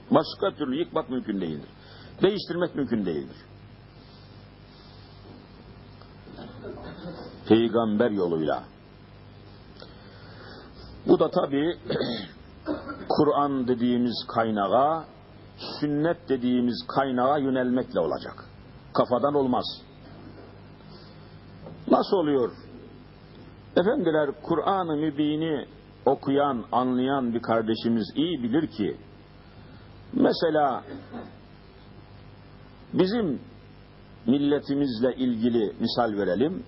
Başka türlü yıkmak mümkün değildir. Değiştirmek mümkün değildir. Peygamber yoluyla. Bu da tabii Kur'an dediğimiz kaynağa, sünnet dediğimiz kaynağa yönelmekle olacak. Kafadan olmaz. Nasıl oluyor? Efendiler, Kur'an-ı Mübin'i okuyan, anlayan bir kardeşimiz iyi bilir ki, mesela bizim milletimizle ilgili misal verelim.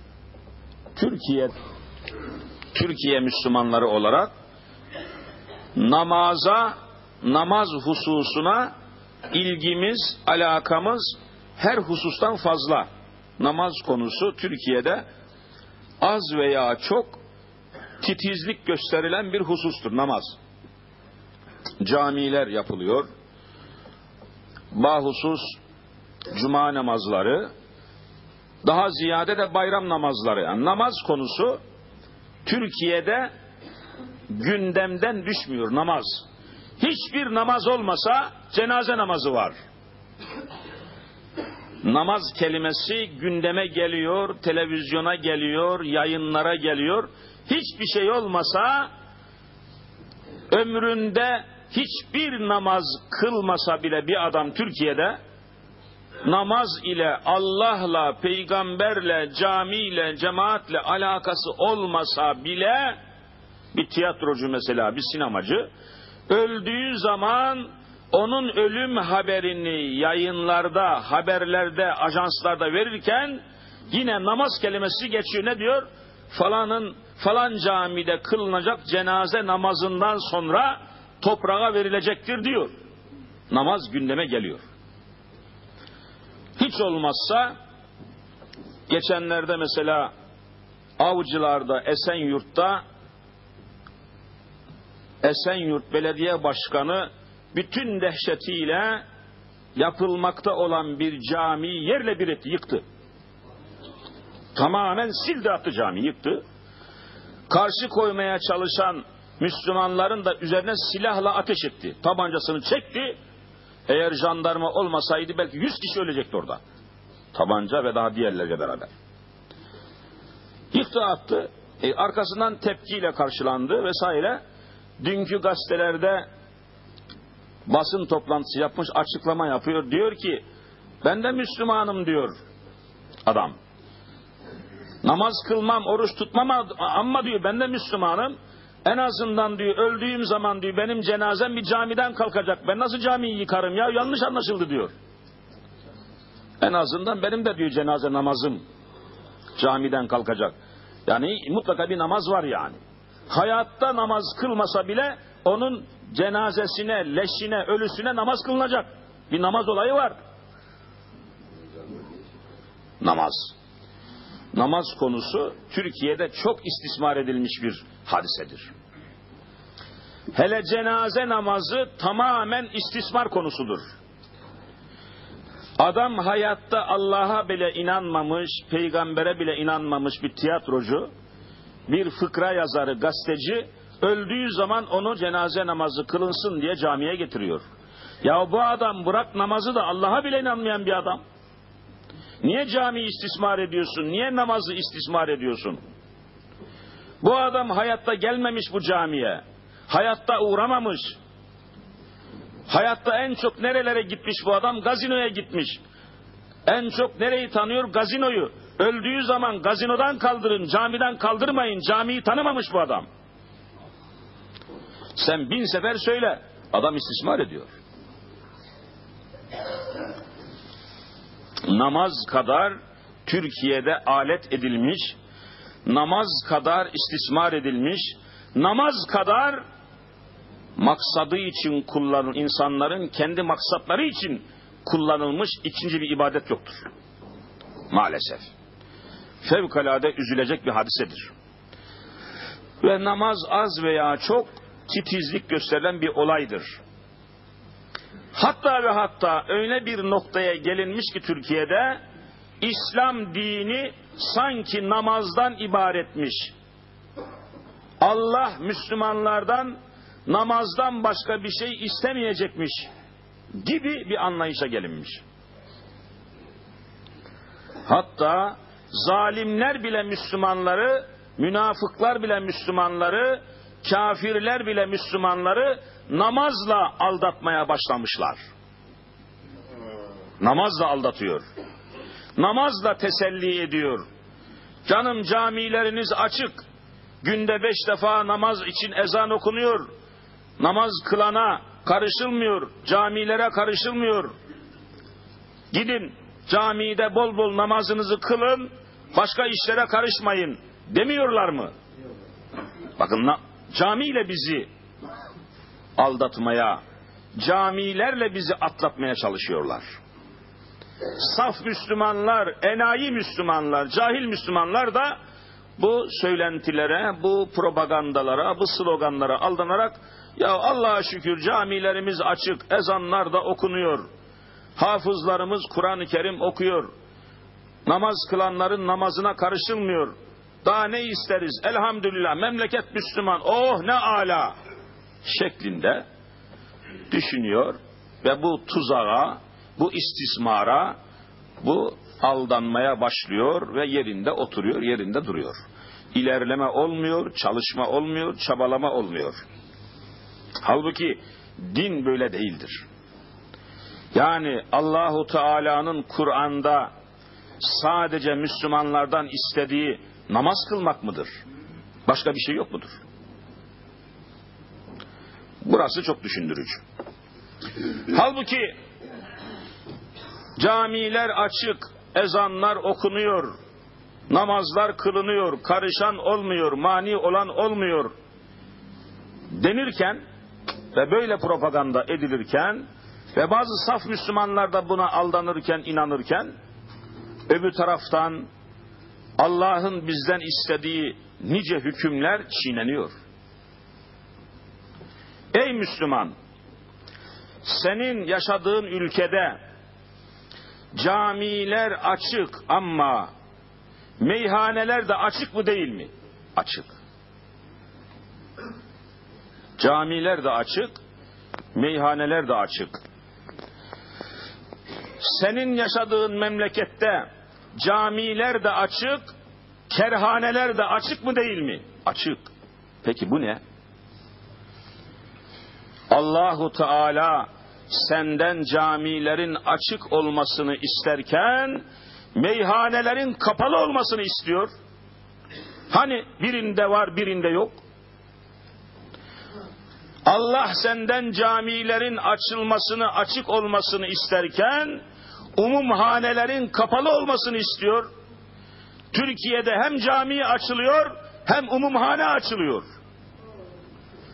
Türkiye Müslümanları olarak namaz hususuna ilgimiz, alakamız her husustan fazla. Namaz konusu Türkiye'de az veya çok titizlik gösterilen bir husustur namaz. Camiler yapılıyor. Bahusus cuma namazları, daha ziyade de bayram namazları. Yani namaz konusu Türkiye'de gündemden düşmüyor namaz. Hiçbir namaz olmasa cenaze namazı var. Namaz kelimesi gündeme geliyor, televizyona geliyor, yayınlara geliyor. Hiçbir şey olmasa, ömründe hiçbir namaz kılmasa bile bir adam Türkiye'de, namaz ile, Allah'la, peygamberle, camiyle, cemaatle alakası olmasa bile, bir tiyatrocu mesela, bir sinemacı, öldüğü zaman onun ölüm haberini yayınlarda, haberlerde, ajanslarda verirken yine namaz kelimesi geçiyor. Ne diyor? Falan camide kılınacak cenaze namazından sonra toprağa verilecektir diyor. Namaz gündeme geliyor. Hiç olmazsa geçenlerde mesela Avcılar'da, Esenyurt Belediye Başkanı bütün dehşetiyle yapılmakta olan bir camiyi yerle bir etti, yıktı. Tamamen sildi attı, camiyi yıktı. Karşı koymaya çalışan Müslümanların da üzerine silahla ateş etti. Tabancasını çekti. Eğer jandarma olmasaydı belki 100 kişi ölecekti orada. Tabanca ve daha diğerleriyle beraber. Yıktı attı. Arkasından tepkiyle karşılandı vesaire. Dünkü gazetelerde basın toplantısı yapmış, açıklama yapıyor. Diyor ki, ben de Müslümanım diyor adam. Namaz kılmam, oruç tutmam ama diyor ben de Müslümanım. En azından diyor öldüğüm zaman diyor benim cenazem bir camiden kalkacak. Ben nasıl camiyi yıkarım ya, yanlış anlaşıldı diyor. En azından benim de diyor cenaze namazım camiden kalkacak. Yani mutlaka bir namaz var yani. Hayatta namaz kılmasa bile onun cenazesine, leşine, ölüsüne namaz kılınacak. Bir namaz olayı var. Namaz. Namaz konusu Türkiye'de çok istismar edilmiş bir hadisedir. Hele cenaze namazı tamamen istismar konusudur. Adam hayatta Allah'a bile inanmamış, peygambere bile inanmamış bir tiyatrocu, bir fıkra yazarı, gazeteci, öldüğü zaman onu cenaze namazı kılınsın diye camiye getiriyor. Ya bu adam bırak namazı da Allah'a bile inanmayan bir adam. Niye camiyi istismar ediyorsun? Niye namazı istismar ediyorsun? Bu adam hayatta gelmemiş bu camiye. Hayatta uğramamış. Hayatta en çok nerelere gitmiş bu adam? Gazinoya gitmiş. En çok nereyi tanıyor? Gazinoyu. Öldüğü zaman gazinodan kaldırın, camiden kaldırmayın. Camiyi tanımamış bu adam. Sen 1000 sefer söyle. Adam istismar ediyor. Namaz kadar Türkiye'de alet edilmiş, namaz kadar istismar edilmiş, namaz kadar maksadı için kullanılan, insanların kendi maksatları için kullanılmış ikinci bir ibadet yoktur. Maalesef. Fevkalade üzülecek bir hadisedir. Ve namaz az veya çok titizlik gösterilen bir olaydır. Hatta ve hatta öyle bir noktaya gelinmiş ki Türkiye'de İslam dini sanki namazdan ibaretmiş. Allah Müslümanlardan namazdan başka bir şey istemeyecekmiş gibi bir anlayışa gelinmiş. Hatta zalimler bile Müslümanları, münafıklar bile Müslümanları, kafirler bile Müslümanları namazla aldatmaya başlamışlar. Namazla aldatıyor. Namazla teselli ediyor. Canım camileriniz açık. Günde 5 defa namaz için ezan okunuyor. Namaz kılana karışılmıyor. Camilere karışılmıyor. Gidin camide bol bol namazınızı kılın. Başka işlere karışmayın demiyorlar mı? Bakın camiyle bizi aldatmaya, camilerle bizi atlatmaya çalışıyorlar. Saf Müslümanlar, enayi Müslümanlar, cahil Müslümanlar da bu söylentilere, bu propagandalara, bu sloganlara aldanarak ya Allah'a şükür camilerimiz açık, ezanlar da okunuyor, hafızlarımız Kur'an-ı Kerim okuyor, namaz kılanların namazına karışılmıyor, daha ne isteriz elhamdülillah memleket Müslüman, oh ne âlâ şeklinde düşünüyor ve bu tuzağa, bu istismara, bu aldanmaya başlıyor ve yerinde oturuyor, yerinde duruyor. İlerleme olmuyor, çalışma olmuyor, çabalama olmuyor. Halbuki din böyle değildir. Yani Allahu Teala'nın Kur'an'da sadece Müslümanlardan istediği namaz kılmak mıdır? Başka bir şey yok mudur? Burası çok düşündürücü. Halbuki camiler açık, ezanlar okunuyor, namazlar kılınıyor, karışan olmuyor, mani olan olmuyor denirken ve böyle propaganda edilirken ve bazı saf Müslümanlar da buna aldanırken, inanırken öbür taraftan Allah'ın bizden istediği nice hükümler çiğneniyor. Ey Müslüman, senin yaşadığın ülkede camiler açık ama meyhaneler de açık mı değil mi? Açık. Camiler de açık, meyhaneler de açık. Senin yaşadığın memlekette camiler de açık, kerhaneler de açık mı değil mi? Açık. Peki bu ne? Allahu Teala senden camilerin açık olmasını isterken meyhanelerin kapalı olmasını istiyor. Hani birinde var, birinde yok. Allah senden camilerin açılmasını, açık olmasını isterken umumhanelerin kapalı olmasını istiyor. Türkiye'de hem cami açılıyor hem umumhane açılıyor.